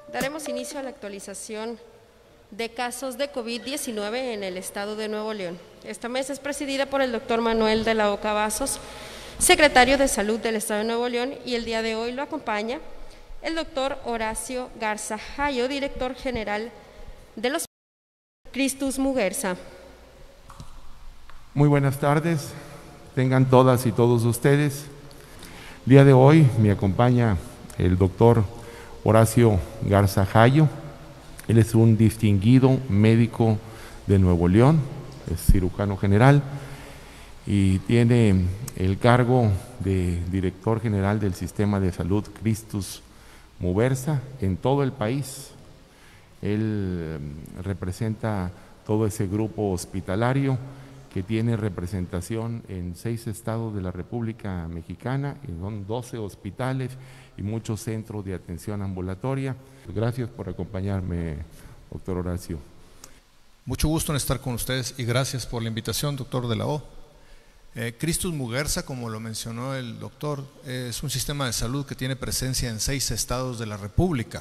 Daremos inicio a la actualización de casos de COVID-19 en el estado de Nuevo León. Esta mesa es presidida por el doctor Manuel de la Oca Vasos, secretario de Salud del estado de Nuevo León, y el día de hoy lo acompaña el doctor Horacio Garza Jayo, director general de los Christus Muguerza. Muy buenas tardes, tengan todas y todos ustedes. El día de hoy me acompaña el doctor Horacio Garza Jayo. Él es un distinguido médico de Nuevo León, es cirujano general y tiene el cargo de director general del Sistema de Salud Christus Muguerza en todo el país. Él representa todo ese grupo hospitalario que tiene representación en 6 estados de la República Mexicana, y son 12 hospitales y muchos centros de atención ambulatoria. Gracias por acompañarme, doctor Horacio. Mucho gusto en estar con ustedes y gracias por la invitación, doctor de la O. Christus Muguerza, como lo mencionó el doctor, es un sistema de salud que tiene presencia en 6 estados de la República.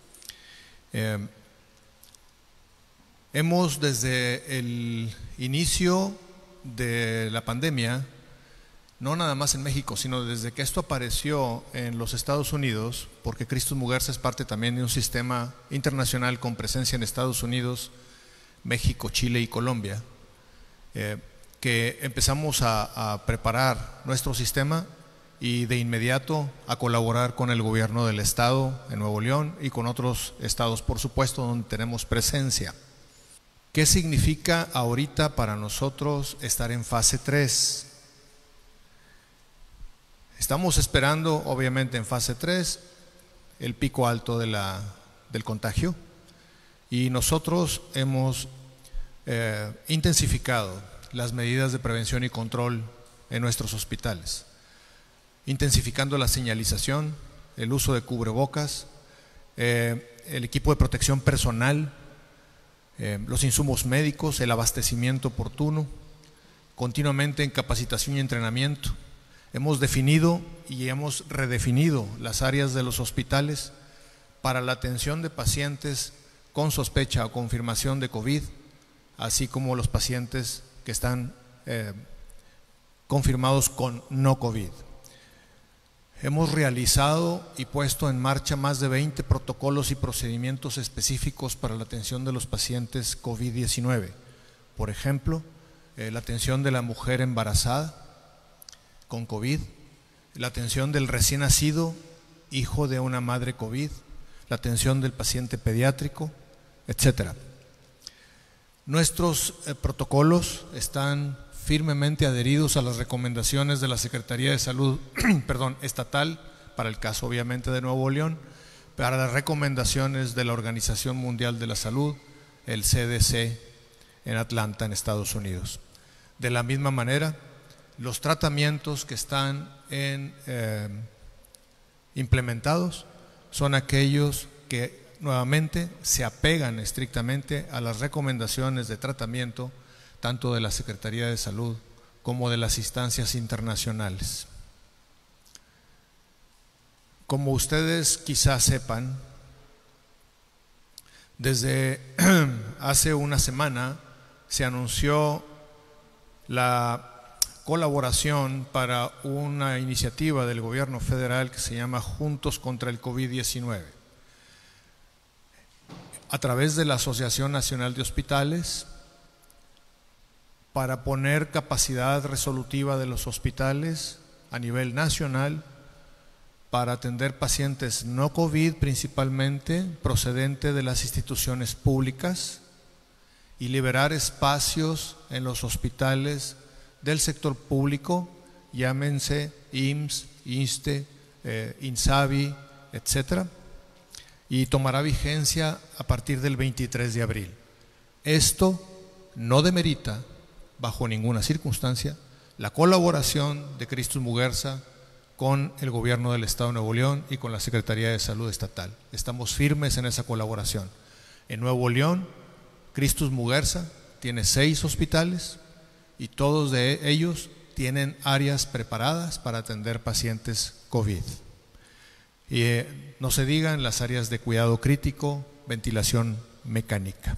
Hemos desde el inicio de la pandemia, no nada más en México, sino desde que esto apareció en los Estados Unidos, porque Christus Muguerza es parte también de un sistema internacional con presencia en Estados Unidos, México, Chile y Colombia, que empezamos a preparar nuestro sistema y de inmediato a colaborar con el gobierno del estado en Nuevo León y con otros estados, por supuesto, donde tenemos presencia. ¿Qué significa ahorita para nosotros estar en fase 3? Estamos esperando, obviamente, en fase 3 el pico alto del contagio, y nosotros hemos intensificado las medidas de prevención y control en nuestros hospitales, intensificando la señalización, el uso de cubrebocas, el equipo de protección personal, los insumos médicos, el abastecimiento oportuno, continuamente en capacitación y entrenamiento. Hemos definido y hemos redefinido las áreas de los hospitales para la atención de pacientes con sospecha o confirmación de COVID, así como los pacientes que están confirmados con no COVID. Hemos realizado y puesto en marcha más de 20 protocolos y procedimientos específicos para la atención de los pacientes COVID-19. Por ejemplo, la atención de la mujer embarazada con COVID, la atención del recién nacido, hijo de una madre COVID, la atención del paciente pediátrico, etc. Nuestros protocolos están firmemente adheridos a las recomendaciones de la Secretaría de Salud estatal, para el caso obviamente de Nuevo León, para las recomendaciones de la Organización Mundial de la Salud, el CDC, en Atlanta, en Estados Unidos. De la misma manera, los tratamientos que están implementados son aquellos que nuevamente se apegan estrictamente a las recomendaciones de tratamiento tanto de la Secretaría de Salud como de las instancias internacionales. Como ustedes quizás sepan, desde hace una semana se anunció la colaboración para una iniciativa del gobierno federal que se llama Juntos contra el COVID-19. A través de la Asociación Nacional de Hospitales, para poner capacidad resolutiva de los hospitales a nivel nacional para atender pacientes no COVID, principalmente procedente de las instituciones públicas, y liberar espacios en los hospitales del sector público, llámense IMSS, ISSSTE, INSABI, etc., y tomará vigencia a partir del 23 de abril. Esto no demerita bajo ninguna circunstancia la colaboración de Christus Muguerza con el gobierno del estado de Nuevo León y con la Secretaría de Salud estatal. Estamos firmes en esa colaboración. En Nuevo León, Christus Muguerza tiene 6 hospitales y todos de ellos tienen áreas preparadas para atender pacientes COVID. Y no se diga en las áreas de cuidado crítico, ventilación mecánica.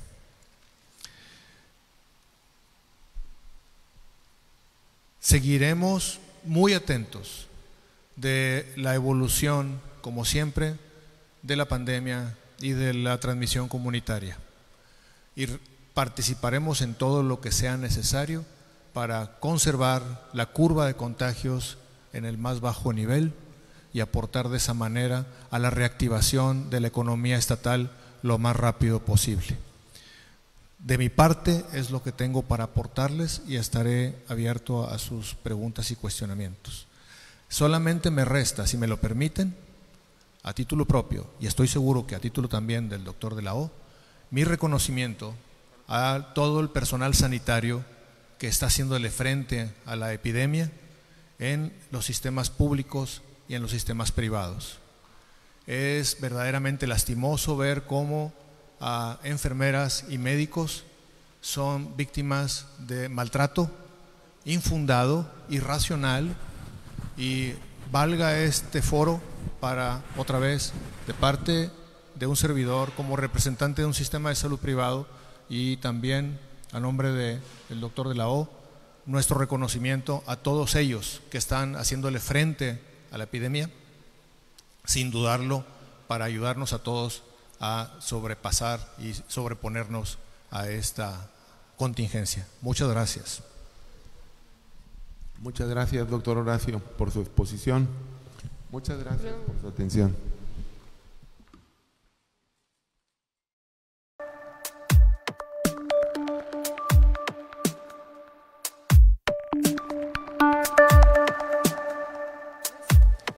Seguiremos muy atentos de la evolución, como siempre, de la pandemia y de la transmisión comunitaria. Y participaremos en todo lo que sea necesario para conservar la curva de contagios en el más bajo nivel y aportar de esa manera a la reactivación de la economía estatal lo más rápido posible. De mi parte es lo que tengo para aportarles y estaré abierto a sus preguntas y cuestionamientos. Solamente me resta, si me lo permiten, a título propio, y estoy seguro que a título también del doctor de la O, mi reconocimiento a todo el personal sanitario que está haciéndole frente a la epidemia en los sistemas públicos y en los sistemas privados. Es verdaderamente lastimoso ver cómo enfermeras y médicos son víctimas de maltrato infundado, irracional, y valga este foro para, otra vez, de parte de un servidor como representante de un sistema de salud privado y también a nombre del doctor de la O, nuestro reconocimiento a todos ellos que están haciéndole frente a la epidemia, sin dudarlo, para ayudarnos a todos a sobrepasar y sobreponernos a esta contingencia. Muchas gracias. Muchas gracias, doctor Horacio, por su exposición. Muchas gracias por su atención.